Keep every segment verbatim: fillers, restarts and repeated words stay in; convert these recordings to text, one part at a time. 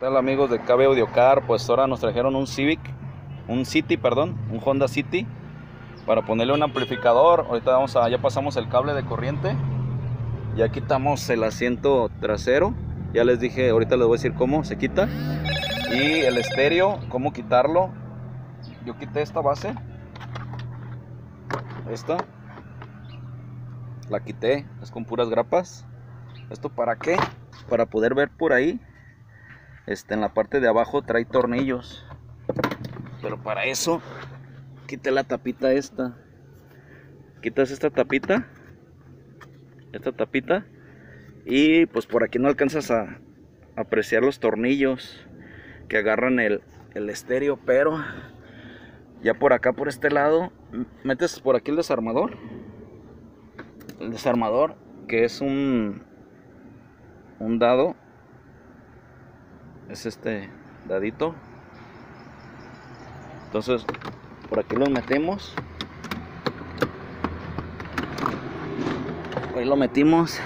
Hola amigos de K B Audio Car, pues ahora nos trajeron un Civic, un City, perdón, un Honda City para ponerle un amplificador. Ahorita vamos a, ya pasamos el cable de corriente, ya quitamos el asiento trasero, ya les dije, ahorita les voy a decir cómo se quita, y el estéreo, cómo quitarlo. Yo quité esta base, esta, la quité, es con puras grapas. ¿Esto para qué? Para poder ver por ahí. Este, en la parte de abajo trae tornillos, pero para eso quité la tapita esta. Quitas esta tapita, esta tapita, y pues por aquí no alcanzas a apreciar los tornillos que agarran el, el estéreo, pero ya por acá, por este lado, metes por aquí el desarmador, el desarmador que es un un dado, es este dadito. Entonces por aquí lo metemos, ahí lo metimos,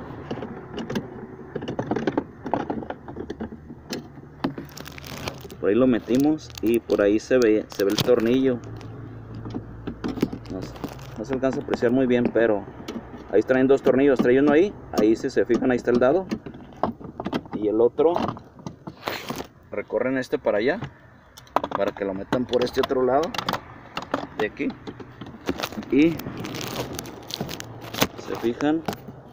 por ahí lo metimos y por ahí se ve, se ve el tornillo. No, no se alcanza a apreciar muy bien, pero ahí traen dos tornillos, trae uno ahí, ahí si se fijan ahí está el dado, y el otro recorren este para allá, para que lo metan por este otro lado de aquí, y se fijan,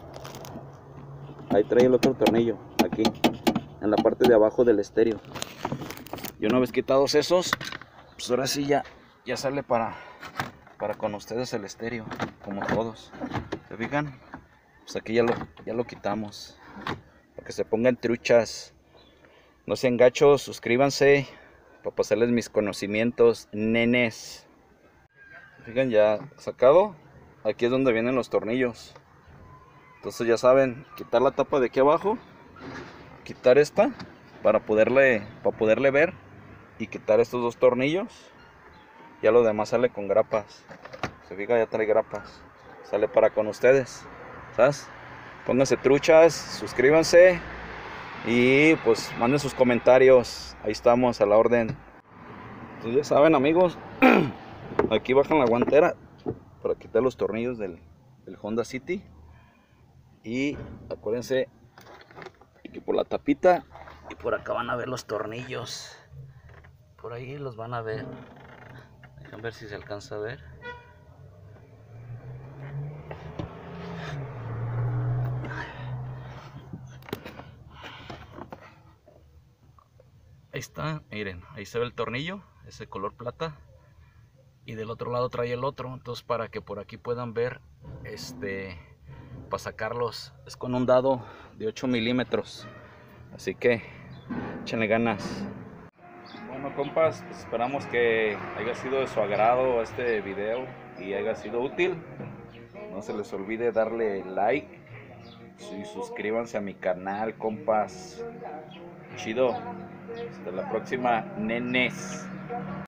ahí trae el otro tornillo, aquí, en la parte de abajo del estéreo. Y una vez quitados esos, pues ahora sí ya, ya sale para, para con ustedes el estéreo, como todos. ¿Se fijan? Pues aquí ya lo, ya lo quitamos, para que se pongan truchas. No sean gachos, suscríbanse, para pasarles mis conocimientos, nenes. Fijan, ya sacado, aquí es donde vienen los tornillos. Entonces ya saben, quitar la tapa de aquí abajo, quitar esta para poderle, para poderle ver, y quitar estos dos tornillos. Ya lo demás sale con grapas. Se fija, ya trae grapas. Sale para con ustedes, ¿sabes? Pónganse truchas, suscríbanse y pues manden sus comentarios. Ahí estamos a la orden. Entonces ya saben amigos, aquí bajan la guantera para quitar los tornillos del, del Honda City. Y acuérdense que por la tapita y por acá van a ver los tornillos. Por ahí los van a ver. Dejan ver si se alcanza a ver. Ahí está, miren, ahí se ve el tornillo, ese color plata. Y del otro lado trae el otro. Entonces para que por aquí puedan ver, este, para sacarlos, es con un dado de ocho milímetros. Así que échenle ganas. Bueno compas, pues esperamos que haya sido de su agrado este video y haya sido útil. No se les olvide darle like y suscríbanse a mi canal, compas. Chido. Hasta la próxima, nenes.